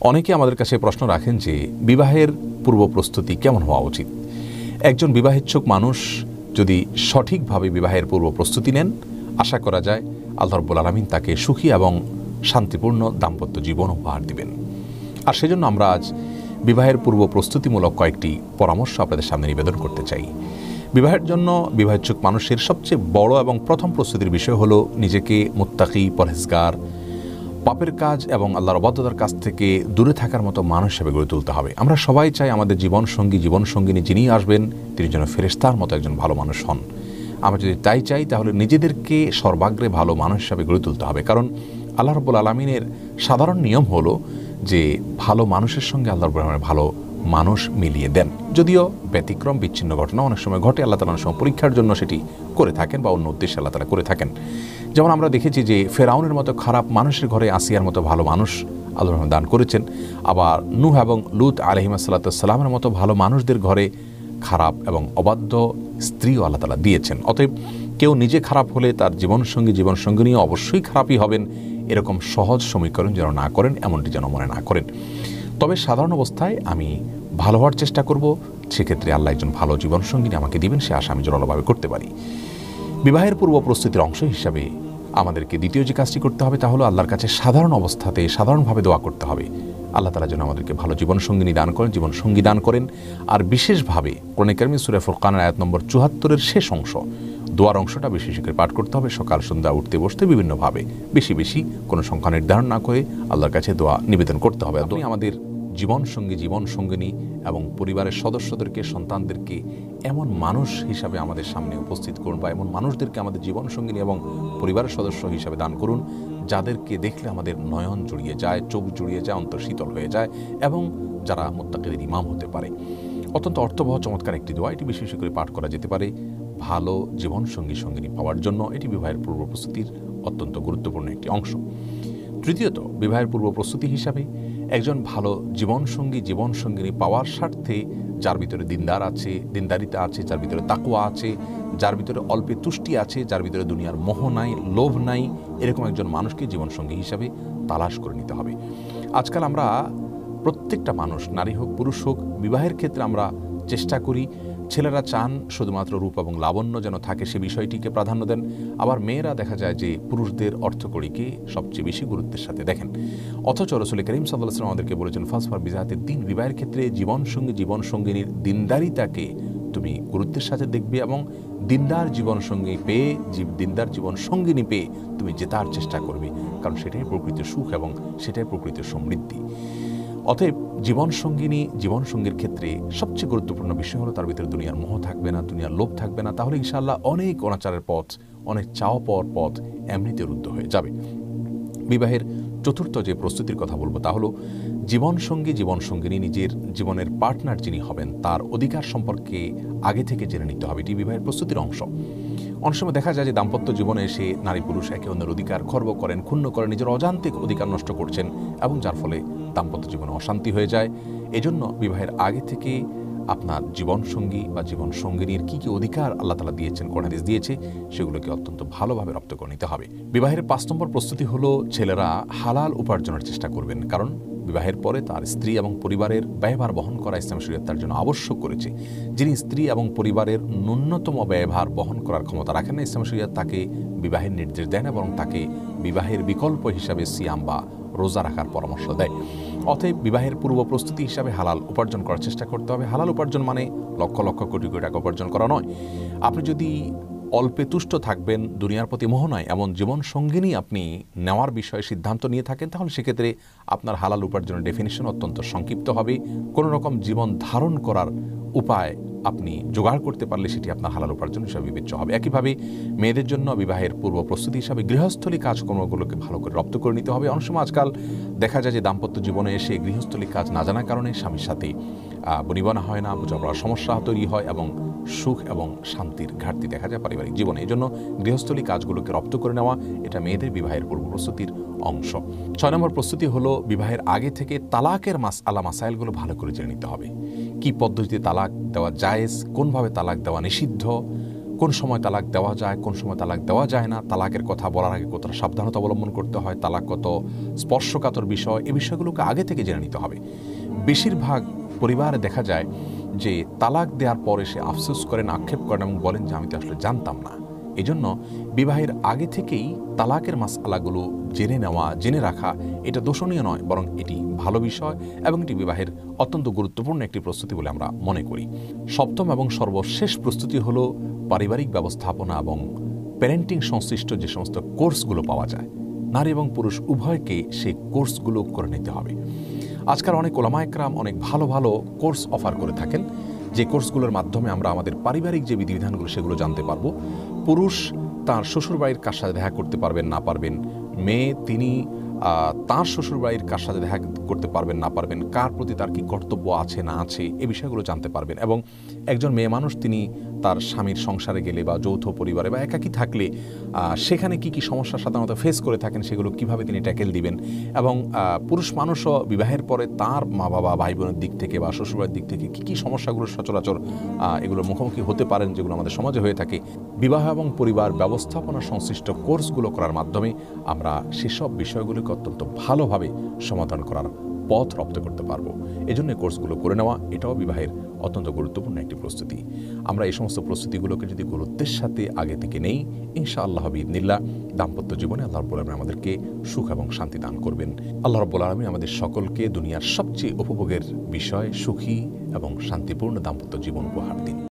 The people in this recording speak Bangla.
অনেকে আমাদের কাছে প্রশ্ন রাখেন যে বিবাহের পূর্ব প্রস্তুতি কেমন হওয়া উচিত। একজন বিবাহেচ্ছুক মানুষ যদি সঠিকভাবে বিবাহের পূর্ব প্রস্তুতি নেন, আশা করা যায় আল্লাহ রাব্বুল আলামিন তাকে সুখী এবং শান্তিপূর্ণ দাম্পত্য জীবন উপহার দিবেন। আর সেজন্য আমরা আজ বিবাহের পূর্ব প্রস্তুতিমূলক কয়েকটি পরামর্শ আপনাদের সামনে নিবেদন করতে চাই। বিবাহের জন্য বিবাহেচ্ছুক মানুষের সবচেয়ে বড় এবং প্রথম প্রস্তুতির বিষয় হলো নিজেকে মুত্তাকি, পরহেজগার, পাপের কাজ এবং আল্লাহর অবাধ্যতার কাছ থেকে দূরে থাকার মতো মানুষ হিসেবে গড়ে তুলতে হবে। আমরা সবাই চাই আমাদের জীবনসঙ্গিনী যিনি আসবেন তিনি যেন ফেরেশতার মতো একজন ভালো মানুষ হন। আমরা যদি তাই চাই তাহলে নিজেদেরকে সর্বাগ্রে ভালো মানুষ হিসাবে গড়ে তুলতে হবে। কারণ আল্লাহ রাব্বুল আলামিনের সাধারণ নিয়ম হলো যে ভালো মানুষের সঙ্গে আল্লাহ রাব্বুল আলামিন ভালো মানুষ মিলিয়ে দেন। যদিও ব্যতিক্রম বিচ্ছিন্ন ঘটনা অনেক সময় ঘটে, আল্লাহ তাআলা অনেক সময় পরীক্ষার জন্য সেটি করে থাকেন বা অন্য উদ্দেশ্যে আল্লাহ তাআলা করে থাকেন। যেমন আমরা দেখেছি যে ফেরাউনের মতো খারাপ মানুষের ঘরে আসিয়ার মতো ভালো মানুষ আল্লাহ দান করেছেন। আবার নূহ এবং লূত আলাইহিসসালামের মতো ভালো মানুষদের ঘরে খারাপ এবং অবাধ্য স্ত্রীও আল্লাহ তাআলা দিয়েছেন। অতএব কেউ নিজে খারাপ হলে তার জীবনসঙ্গিনীও অবশ্যই খারাপই হবেন, এরকম সহজ সমীকরণ যেন না করেন, এমনটি যেন মনে না করেন। তবে সাধারণ অবস্থায় আমি ভালো হওয়ার চেষ্টা করব, সেক্ষেত্রে আল্লাহ একজন ভালো জীবনসঙ্গিনী আমাকে দিবেন, সে আশা আমি জোরালোভাবে করতে পারি। বিবাহের পূর্ব প্রস্তুতির অংশ হিসাবে আমাদেরকে দ্বিতীয় যে কাজটি করতে হবে তা হলো আল্লাহর কাছে সাধারণ অবস্থাতে সাধারণভাবে দোয়া করতে হবে। আল্লাহ তাআলা যেন আমাদেরকে ভালো জীবনসঙ্গিনী দান করেন, জীবনসঙ্গী দান করেন। আর বিশেষভাবে কোরআনে কারিমে সূরা ফুরকানের আয়াত নম্বর 74-এর শেষ অংশ, দোয়ার অংশটা বেশি বেশি করে পাঠ করতে হবে। সকাল সন্ধ্যা উঠতে বসতে বিভিন্নভাবে বেশি বেশি কোনো সংখ্যা নির্ধারণ না করে আল্লাহর কাছে দোয়া নিবেদন করতে হবে। আপনি আমাদের জীবনসঙ্গিনী এবং পরিবারের সদস্যদেরকে, সন্তানদেরকে এমন মানুষ হিসাবে আমাদের সামনে উপস্থিত করুন, বা এমন মানুষদেরকে আমাদের জীবনসঙ্গিনী এবং পরিবারের সদস্য হিসাবে দান করুন যাদেরকে দেখলে আমাদের নয়ন জুড়িয়ে যায়, চোখ জুড়িয়ে যায়, অন্তর শীতল হয়ে যায় এবং যারা মুত্তাকিদের ইমাম হতে পারে। অত্যন্ত অর্থবহ চমৎকার একটি দোয়া, এটি বেশি বেশি করে পাঠ করা যেতে পারে ভালো জীবনসঙ্গিনী পাওয়ার জন্য। এটি বিবাহের পূর্ব প্রস্তুতির অত্যন্ত গুরুত্বপূর্ণ একটি অংশ। তৃতীয়ত, বিবাহের পূর্ব প্রস্তুতি হিসাবে একজন ভালো জীবনসঙ্গিনী পাওয়ার স্বার্থে যার ভিতরে দিনদারিতা আছে, যার ভিতরে তাকওয়া আছে, যার ভিতরে অল্পে তুষ্টি আছে, যার ভিতরে দুনিয়ার মোহ নাই, লোভ নাই, এরকম একজন মানুষকে জীবনসঙ্গী হিসাবে তালাশ করে নিতে হবে। আজকাল আমরা প্রত্যেকটা মানুষ, নারী হোক পুরুষ হোক, বিবাহের ক্ষেত্রে আমরা চেষ্টা করি, ছেলেরা চান শুধুমাত্র রূপ এবং লাবণ্য যেন থাকে, সে বিষয়টিকে প্রাধান্য দেন। আবার মেয়েরা দেখা যায় যে পুরুষদের অর্থকড়িকে সবচেয়ে বেশি গুরুত্বের সাথে দেখেন। অথচ রাসূল করিম সাল্লাল্লাহু আলাইহি ওয়াসাল্লাম আমাদেরকে বলেছেন ফাসফার বিযাতিদ দ্বীন, বিবাহের ক্ষেত্রে জীবনসঙ্গিনীর দিনদারিতাকে তুমি গুরুত্বের সাথে দেখবে এবং দিনদার জীবনসঙ্গিনী পেয়ে তুমি জেতার চেষ্টা করবে, কারণ সেটাই প্রকৃত সুখ এবং সেটাই প্রকৃত সমৃদ্ধি। অতএব জীবনসঙ্গীর ক্ষেত্রে সবচেয়ে গুরুত্বপূর্ণ বিষয় হলো তার ভিতরে দুনিয়ার মোহ থাকবে না, দুনিয়ার লোভ থাকবে না। তাহলে ইনশাআল্লাহ অনেক অনাচারের পথ, অনেক চাওয়া পাওয়ার পথ এমনিতে রুদ্ধ হয়ে যাবে। বিবাহের চতুর্থ যে প্রস্তুতির কথা বলবো তা হলো জীবনসঙ্গিনী নিজের জীবনের পার্টনার যিনি হবেন তার অধিকার সম্পর্কে আগে থেকে জেনে নিতে হবে। এটি বিবাহের প্রস্তুতির অংশ। অনেক সময় দেখা যায় যে দাম্পত্য জীবনে এসে নারী পুরুষ একে অন্যের অধিকার খর্ব করেন, ক্ষুণ্ণ করেন, নিজের অজান্তিক অধিকার নষ্ট করছেন এবং যার ফলে দাম্পত্য জীবনে অশান্তি হয়ে যায়। এজন্য বিবাহের আগে থেকে আপনার জীবনসঙ্গী বা জীবনসঙ্গিনীর কী কী অধিকার আল্লাহ তাআলা দিয়েছেন, কোরআন হাদিস দিয়েছে, সেগুলোকে অত্যন্ত ভালোভাবে রপ্ত করে নিতে হবে। বিবাহের 5 নম্বর প্রস্তুতি হলো ছেলেরা হালাল উপার্জনের চেষ্টা করবেন। কারণ বিবাহের পরে তার স্ত্রী এবং পরিবারের ব্যয়ভার বহন করা ইসলাম শরীয়ত তার জন্য আবশ্যক করেছে। যিনি স্ত্রী এবং পরিবারের ন্যূনতম ব্যয়ভার বহন করার ক্ষমতা রাখেন না, ইসলাম শরীয়ত তাকে বিবাহের নির্দেশ দেয় না, বরং তাকে বিবাহের বিকল্প হিসাবে সিয়াম বা রোজা রাখার পরামর্শ দেয়। অতএব বিবাহের পূর্ব প্রস্তুতি হিসাবে হালাল উপার্জন করার চেষ্টা করতে হবে। হালাল উপার্জন মানে লক্ষ লক্ষ কোটি কোটি টাকা উপার্জন করা নয়। আপনি যদি অল্পে তুষ্ট থাকবেন, দুনিয়ার প্রতি মোহ নয়, এমন জীবনসঙ্গিনী আপনি নেওয়ার বিষয়ে সিদ্ধান্ত নিয়ে থাকেন, তাহলে সেক্ষেত্রে আপনার হালাল উপার্জনের ডেফিনিশন অত্যন্ত সংক্ষিপ্ত হবে। কোনো রকম জীবন ধারণ করার উপায় আপনি জোগাড় করতে পারলে সেটি আপনার হালাল উপার্জন হিসাবে বিবেচ্য হবে। একইভাবে মেয়েদের জন্য বিবাহের পূর্ব প্রস্তুতি হিসাবে গৃহস্থলী কাজকর্মগুলোকে ভালো করে রপ্ত করে নিতে হবে। অনেক সময় আজকাল দেখা যায় যে দাম্পত্য জীবনে এসে গৃহস্থলী কাজ না জানার কারণে স্বামীর সাথে বনিবনা হয় না, বোঝাপড়ার সমস্যা তৈরি হয় এবং সুখ এবং শান্তির ঘাটতি দেখা যায় পারিবারিক জীবনে। এই জন্য গৃহস্থলী কাজগুলোকে রপ্ত করে নেওয়া এটা মেয়েদের বিবাহের পূর্ব প্রস্তুতির অংশ। 6 নম্বর প্রস্তুতি হলো বিবাহের আগে থেকে তালাকের মাসাইলগুলো ভালো করে জেনে নিতে হবে। কি পদ্ধতিতে তালাক দেওয়া জায়েজ, কোনভাবে তালাক দেওয়া নিষিদ্ধ, কোন সময় তালাক দেওয়া যায়, কোন সময় তালাক দেওয়া যায় না, তালাকের কথা বলার আগে কতটা সাবধানতা অবলম্বন করতে হয়, তালাক কত স্পর্শকাতর বিষয়, এই বিষয়গুলোকে আগে থেকে জেনে নিতে হবে। বেশিরভাগ পরিবারে দেখা যায় যে তালাক দেওয়ার পরে সে আফসোস করেন, আক্ষেপ করেন এবং বলেন যে আমি তো আসলে জানতাম না। এজন্য বিবাহের আগে থেকেই তালাকের মাসআলাগুলো জেনে নেওয়া, জেনে রাখা এটা দোষণীয় নয়, বরং এটি ভালো বিষয় এবং এটি বিবাহের অত্যন্ত গুরুত্বপূর্ণ একটি প্রস্তুতি বলে আমরা মনে করি। সপ্তম এবং সর্বশেষ প্রস্তুতি হলো পারিবারিক ব্যবস্থাপনা এবং প্যারেন্টিং সংশ্লিষ্ট যে সমস্ত কোর্সগুলো পাওয়া যায়, নারী এবং পুরুষ উভয়কে সেই কোর্সগুলো করে নিতে হবে। আজকাল অনেক ওলামা একরাম অনেক ভালো ভালো কোর্স অফার করে থাকেন, যে কোর্সগুলোর মাধ্যমে আমরা আমাদের পারিবারিক যে বিধিবিধানগুলো সেগুলো জানতে পারবো। পুরুষ তার শ্বশুরবাড়ির কার সাথে দেখা করতে পারবেন না পারবেন, মেয়ে তিনি তার শ্বশুরবাড়ির কার সাথে দেখা করতে পারবেন না পারবেন, কার প্রতি তার কি কর্তব্য আছে না আছে, এই বিষয়গুলো জানতে পারবেন। এবং একজন মেয়ে মানুষ তিনি তার স্বামীর সংসারে গেলে বা যৌথ পরিবারে বা একাকী থাকলে সেখানে কি কি সমস্যা সাধারণত ফেস করে থাকেন, সেগুলো কিভাবে তিনি ট্যাকেল দিবেন। এবং পুরুষ মানুষও বিবাহের পরে তার মা বাবা ভাই বোনের দিক থেকে বা শ্বশুরবাড়ির দিক থেকে কি কি সমস্যাগুলো সচরাচর এগুলোর মুখোমুখি হতে পারেন, যেগুলো আমাদের সমাজে হয়ে থাকে, বিবাহ এবং পরিবার ব্যবস্থাপনা সংশ্লিষ্ট কোর্সগুলো করার মাধ্যমে আমরা সেসব বিষয়গুলোকে অত্যন্ত ভালোভাবে সমাধান করার পথ রপ্ত করতে পারবো। এজন্য কোর্সগুলো করে নেওয়া এটাও বিবাহের অত্যন্ত গুরুত্বপূর্ণ একটি প্রস্তুতি। আমরা এই সমস্ত প্রস্তুতিগুলোকে যদি গুরুত্বের সাথে আগে থেকে নেই, ইনশাআল্লাহ বিইذনিল্লাহ দাম্পত্য জীবনে আল্লাহ রাব্বুল আলামিন আমাদেরকে সুখ এবং শান্তি দান করবেন। আল্লাহ রাব্বুল আলামিন আমাদের সকলকে দুনিয়ার সবচেয়ে উপভোগের বিষয় সুখী এবং শান্তিপূর্ণ দাম্পত্য জীবন উপহার দিন।